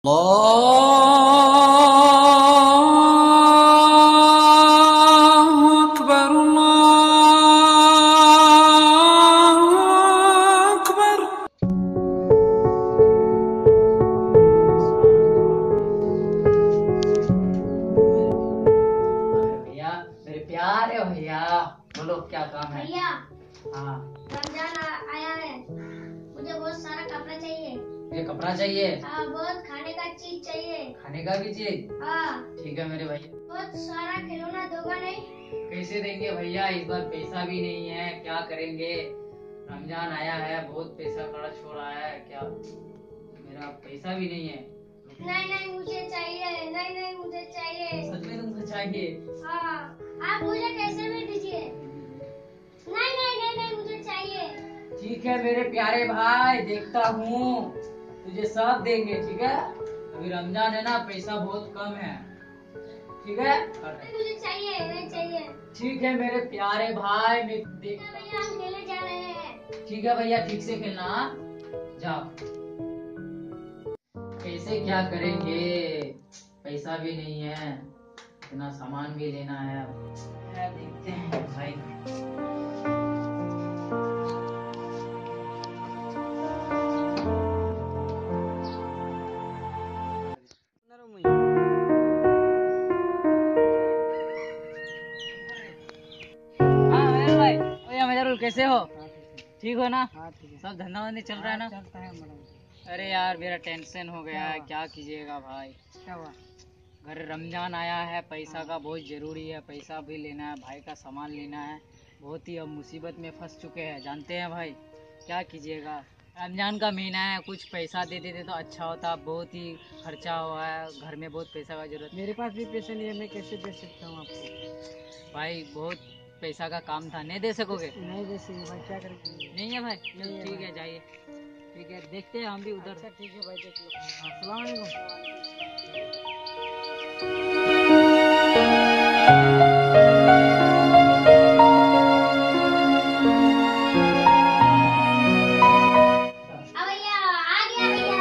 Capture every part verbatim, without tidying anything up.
अल्लाहु अकबर, अल्लाहु अकबर। भैया मेरे प्यारे भैया, बोलो क्या काम है? भैया हाँ, रमजान आ- आया है, मुझे बहुत सारा कपड़ा चाहिए। ये कपड़ा चाहिए, हाँ, बहुत खाने का चीज चाहिए। खाने का भी चाहिए। हाँ, ठीक है मेरे भैया, बहुत सारा खिलौना दोगा नहीं? कैसे देंगे भैया, इस बार पैसा भी नहीं है, क्या करेंगे? रमजान आया है, बहुत पैसा खर्च हो रहा है, क्या मेरा पैसा भी नहीं है। नहीं नहीं मुझे चाहिए, नहीं नहीं मुझे चाहिए। सच में तुमको चाहिए? हाँ, आप मुझे कैसे भी दीजिए। नहीं नहीं नहीं नहीं मुझे चाहिए। ठीक है मेरे प्यारे भाई, देखता हूँ तुझे सब देंगे, ठीक है? अभी रमजान है ना, पैसा बहुत कम है, ठीक है? नहीं, मुझे चाहिए, नहीं चाहिए। ठीक है मेरे प्यारे भाई, मैं देख। भैया हम खेलने जा रहे हैं। ठीक है भैया, ठीक से खेलना, हाँ? जाओ। कैसे क्या करेंगे, पैसा भी नहीं है, इतना सामान भी लेना है, क्या देखते हैं भाई। हाँ मेजर भाई, भैया मेजर कैसे हो? ठीक हो ना? हाँ ठीक है। सब धंधा वंधा चल रहा है ना? चलता है मैडम। अरे यार मेरा टेंशन हो गया क्या है, हुआ? क्या कीजिएगा भाई। क्या हुआ? घर रमजान आया है, पैसा का बहुत जरूरी है, पैसा भी लेना है, भाई का सामान लेना है, बहुत ही अब मुसीबत में फंस चुके हैं, जानते हैं भाई, क्या कीजिएगा। रमजान का महीना है, कुछ पैसा दे देते तो अच्छा होता, बहुत ही खर्चा हुआ है, घर में बहुत पैसा का जरूरत। मेरे पास भी पैसे नहीं है, मैं कैसे दे सकता हूँ आपको? भाई बहुत पैसा का काम था, नहीं दे सकोगे? नहीं दे सकते भाई, क्या करेंगे? नहीं है भाई? नहीं है ठीक भाई। है जाइए, ठीक है देखते हैं हम भी उधर। अच्छा ठीक है भाई, देख लो। अस्सलाम वालेकुम। हाँ भैया, आ गया भैया।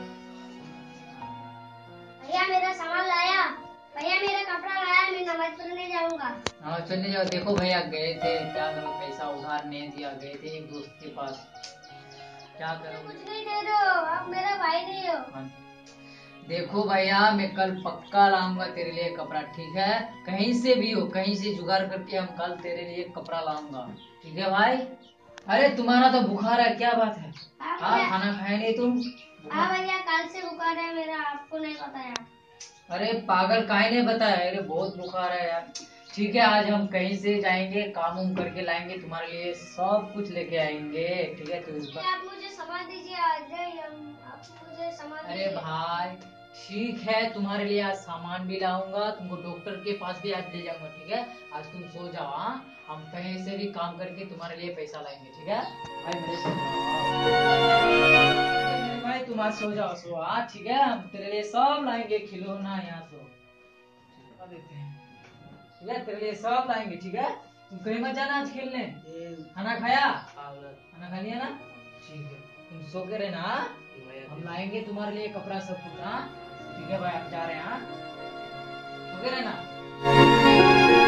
भैया मेरा सामान लाया। भैया मेरा कपड़ा लाया, मैं नमाज पढ़ने जाऊंगा। हाँ चलने जाओ। देखो भैया गए थे, क्या करो, पैसा उधार नहीं दिया, गए थे एक दोस्त के पास, क्या करोगे? कुछ नहीं दे दो, आप मेरा भाई नहीं हो। हाँ। देखो भैया, मैं कल पक्का लाऊंगा तेरे लिए कपड़ा, ठीक है? कहीं से भी हो, कहीं से जुगाड़ करके हम कल तेरे लिए कपड़ा लाऊंगा, ठीक है भाई? अरे तुम्हारा तो बुखार है, क्या बात है? हाँ हाँ, भैया। खाना खाए नहीं तुम? हाँ भैया, कल से बुखार है मेरा, आपको नहीं बताया। अरे पागल, काहे नहीं बताया? अरे बहुत बुखार है यार। ठीक है, आज हम कहीं से जाएंगे, काम उम करके लाएंगे तुम्हारे लिए, सब कुछ लेके आएंगे, ठीक है? तो इस बार आप मुझे सामान दीजिए, आज हम आप मुझे सामान अरे दीजिए। भाई ठीक है, तुम्हारे लिए आज सामान भी लाऊंगा, तुमको डॉक्टर के पास भी आज ले जाऊंगा, ठीक है? आज तुम सो जाओ, हाँ? हम कहीं से भी काम करके तुम्हारे लिए पैसा लाएंगे, ठीक है? भाई मेरे सो जाओ, मेरे भाई तुम आज सो जाओ, सो, हाँ ठीक है? हम तेरे लिए सब लाएंगे, खिलौना, यहाँ सो आ देते हैं, ठीक है? तेरे लिए सब लाएंगे, ठीक है? तुम कहीं मत जाना आज खेलने। खाना खाया? खाना खा लिया ना? ठीक है, तुम सो के रहना, हाँ? हम लाएंगे तुम्हारे लिए कपड़ा सब कुछ, हाँ? ठीक है भाई, हम जा रहे हैं, हाँ? सो के रहना।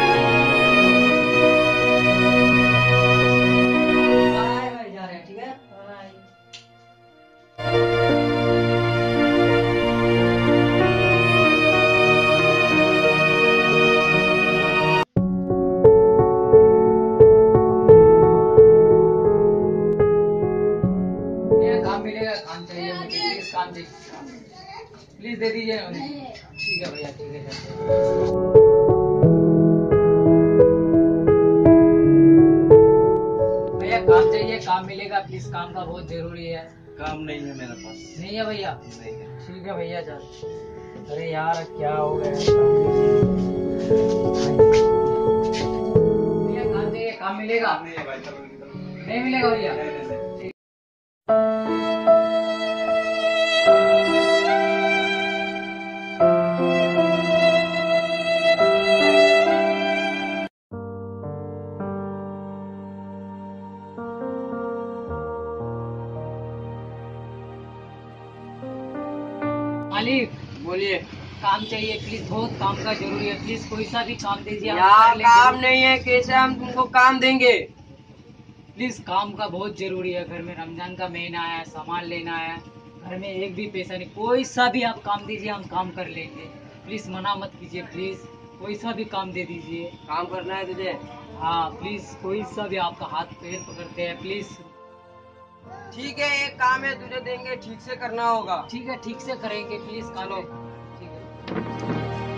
बाय बाय, जा रहे हैं, ठीक है? बाय। भैया काम मिलेगा, काम चाहिए मुझे, प्लीज काम चाहिए, प्लीज दे दीजिए ना मुझे। ठीक है भैया, ठीक है जाते हैं। भैया काम चाहिए, काम मिलेगा, प्लीज, काम का बहुत जरूरी है। काम नहीं है मेरे पास। नहीं है भैया? नहीं है। ठीक है भैया, चल। अरे यार क्या हो गया, भैया काम चाहिए, काम मिलेगा? नहीं है भाई, चलो निकलो। नहीं मिलेगा भैया? नहीं, नहीं, नहीं। मालिक बोलिए। काम चाहिए प्लीज, बहुत काम का जरूरी है, प्लीज कोई सा भी काम दीजिए। हम यहाँ कर लेंगे। काम नहीं है, कैसे हम तुमको काम देंगे? प्लीज काम का बहुत जरूरी है, घर में रमजान का महीना है, सामान लेना है, घर में एक भी पैसा नहीं, कोई सा भी आप काम दीजिए हम काम कर लेंगे। प्लीज मना मत कीजिए, प्लीज कोई सा भी काम दे दीजिए। काम करना है तुझे? हाँ प्लीज कोई सा भी, आपका हाथ पैर पकड़ते हैं प्लीज। ठीक है, एक काम है तुझे देंगे, ठीक से करना होगा। ठीक है ठीक से करेंगे प्लीज। चलो। ठीक है।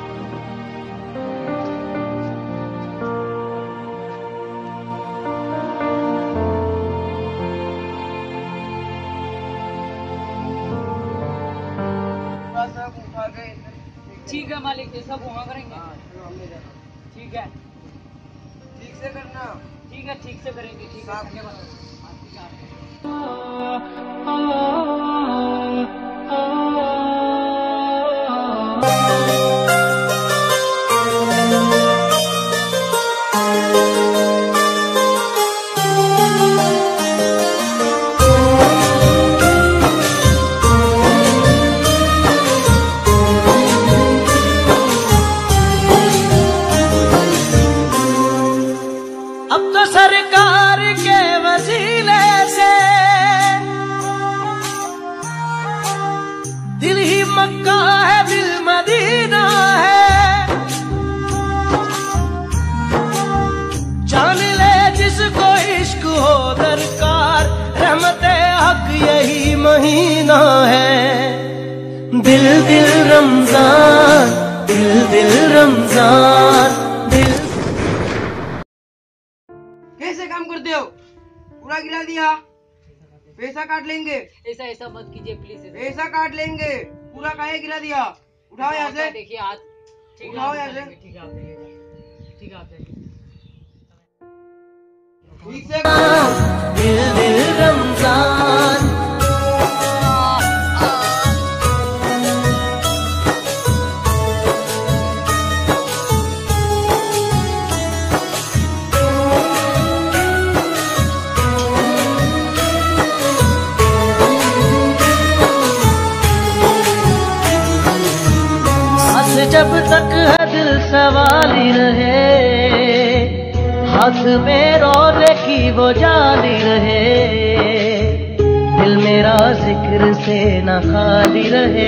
थोड़ा सा उठा के इधर- ठीक है मालिक, ये सब वहाँ करेंगे। हाँ, चलो हमने जाना। ठीक है ठीक से करना। ठीक है ठीक से करेंगे। ठीक है साफ- धन्यवाद। हाँ, ठीक है। अब तो सरकार के वसीले से दिल ही मक्का है, दिल मदीना है। जान ले जिसको इश्क हो दरकार, रहमते हक यही महीना है। दिल दिल रमजान, दिल दिल रमजान, दिल। कैसे काम करते हो? पूरा गिरा दिया, पैसा काट लेंगे। ऐसा ऐसा मत कीजिए प्लीज। पैसा काट लेंगे, पूरा काहे गिरा दिया? उठाओ यहाँ से। देखिए आज ठीक है, उठाओ आप यहाँ से। चलेंगे, ठीक है आप चलिए, ठीक है आप चलिए। ठीक से दिल दिल रमजान। बस जब तक है दिल सवाली रहे, हाथ में रोजे की वो जाली रहे। दिल मेरा जिक्र से न खाली रहे,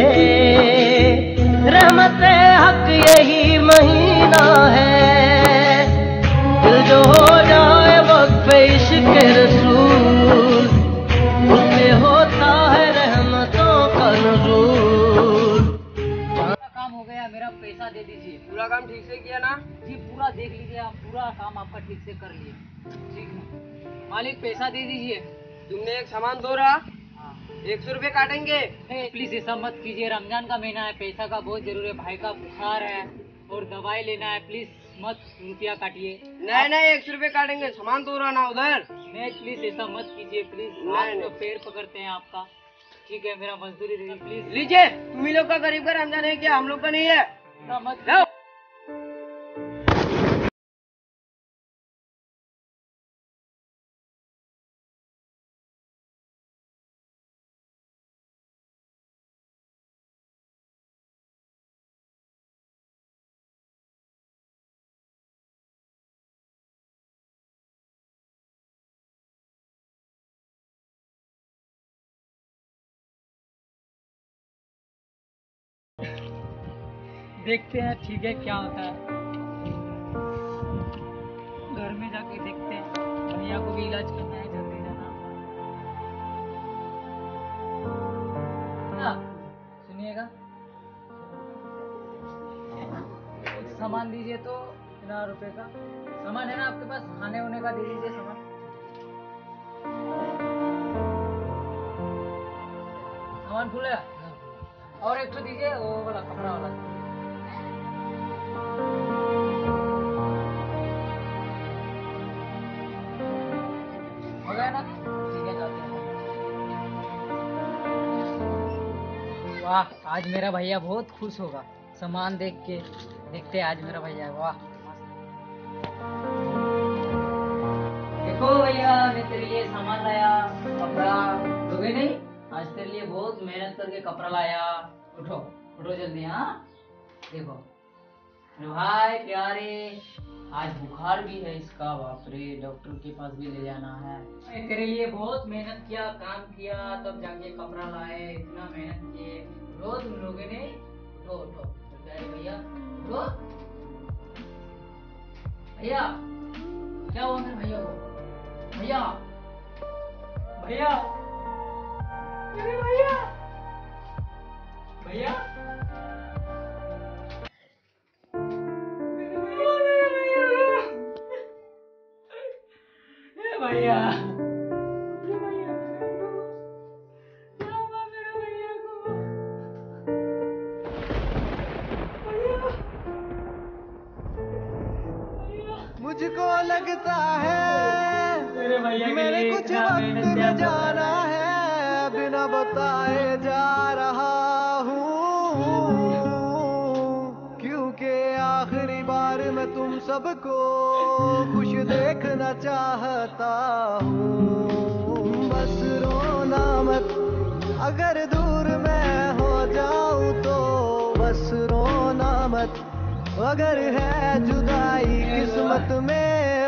रहमते हक यही महीना है। दिल जो हो जाए वक्त पे इश्क रसूल, उसमें होता है रहमतों का नुज़ूल। पूरा काम हो गया, मेरा पैसा दे दीजिए। पूरा काम ठीक से किया ना? जी पूरा देख लीजिए, आप पूरा काम आपका ठीक से कर लिए। ठीक है मालिक, पैसा दे दीजिए। तुमने एक सामान दो रहा, हाँ। एक सौ रुपए काटेंगे। प्लीज ऐसा मत कीजिए, रमजान का महीना है, पैसा का बहुत जरूरी है, भाई का बुखार है और दवाई लेना है, प्लीज मत रुपया काटिए। नहीं नहीं, एक सौ रुपए काटेंगे, सामान दो रहा ना उधर। नहीं प्लीज ऐसा मत कीजिए प्लीज, नहीं, आप तो नहीं। पैर पकड़ते हैं आपका। ठीक है मेरा मजदूरी दे दीजिए प्लीज। लीजिए, तुम ही लोग का गरीब का रमजान है क्या? हम लोग का नहीं है। ऐसा मत लो। देखते हैं ठीक है क्या होता है, घर में जाके देखते हैं, भैया को भी इलाज करना है, जल्दी जाना। हाँ, सुनिएगा, सामान दीजिए तो इतना रुपए का सामान है ना आपके पास, खाने होने का दे दीजिए सामान। सामान फुल है और एक तो दीजिए वो वाला कपड़ा वाला। हो गया ना? ठीक है जाते हैं। वाह आज मेरा भैया बहुत खुश होगा सामान देख के। देखते हैं आज मेरा भैया, वाह देखो भैया मैं तेरे लिए सामान लाया, कपड़ा दोगे नहीं? आज तेरे लिए बहुत मेहनत करके कपड़ा लाया, उठो। उठो जल्दी। हाँ देखो अरे भाई प्यारे, आज बुखार भी है इसका, बाप रे, डॉक्टर के पास भी ले जाना है। मैं तेरे लिए बहुत मेहनत किया, काम किया, तब जाके कपड़ा लाए, इतना मेहनत किए। उठो तुम लोगों ने, उठो उठो प्यारे भैया, उठो भैया। क्या हुआ मेरे भैया को? भैया भैया मेरे भैया भैया मेरे भैया मेरे भैया ए भैया मेरे भैया क्या हुआ मेरे भैया को? भैया भैया मुझको लगता है मेरे भैया के मेरे लिए कुछ इतना वक्त मेहनत में किया जाना है, बिना बताए जा रहा हूँ, क्योंकि आखिरी बार मैं तुम सबको खुश देखना चाहता हूँ। बस रोना मत, अगर दूर मैं हो जाऊँ तो बस रोना मत, अगर है जुदाई किस्मत में